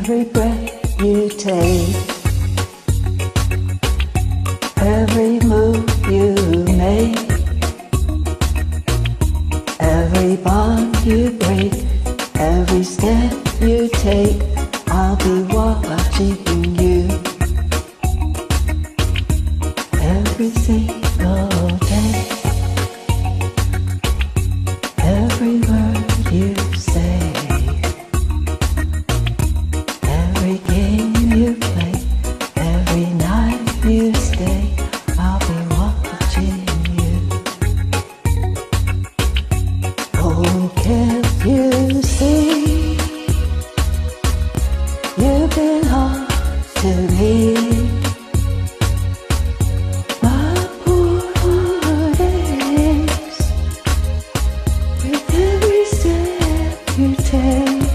every breath you take, every move you make, every bond you break, every step you take, I'll be watching you every single day, every word you say, every game you play, every night you stay, I'll be watching you. Oh, can't you see, you belong to me. My poor heart aches with every step you take,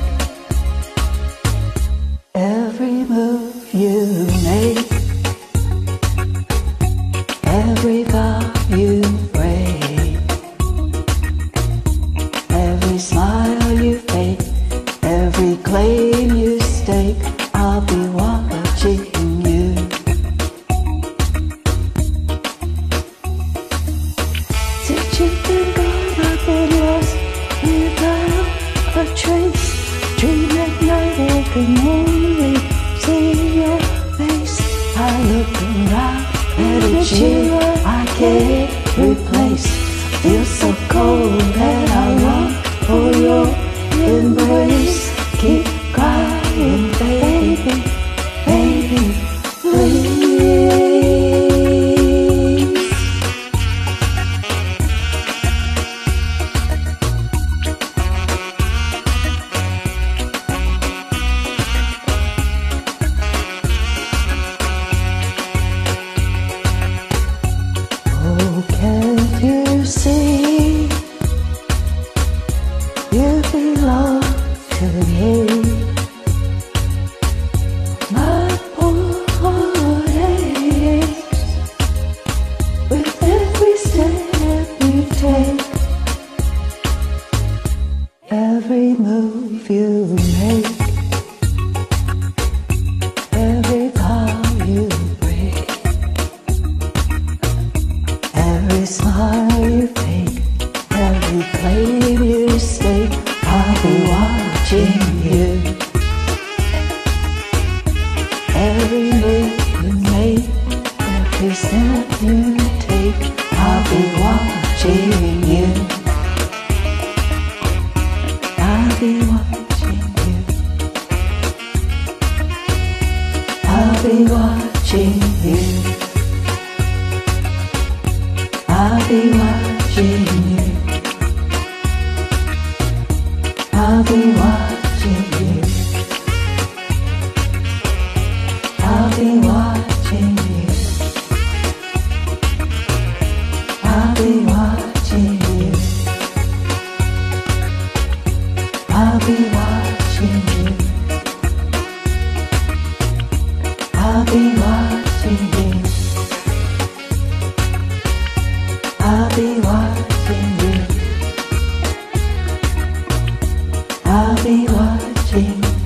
every move you make, every vow you break, every smile you fake, every claim you stake, I'll be watching you. Since you've been gone, I've been lost without a trace. Dream at night, I can only see your face. I look around, and it's you I can't replace. Feel so cold that I long for your embrace. Keep crying, baby, baby, please. Oh, can't you see, you belong to me. My poor heart aches with every step you take, every move you make, every vow you break, every smile you fake, every claim you stake, I'll be watching you. Every move you make, every step you take, I'll be watching you. I'll be watching you. I'll be watching you. I'll be watching you. I'll be watching you. I'll be watching you. I'll be watching you. I'll be watching you. I'll be watching you. I'll be watching you. I'll be watching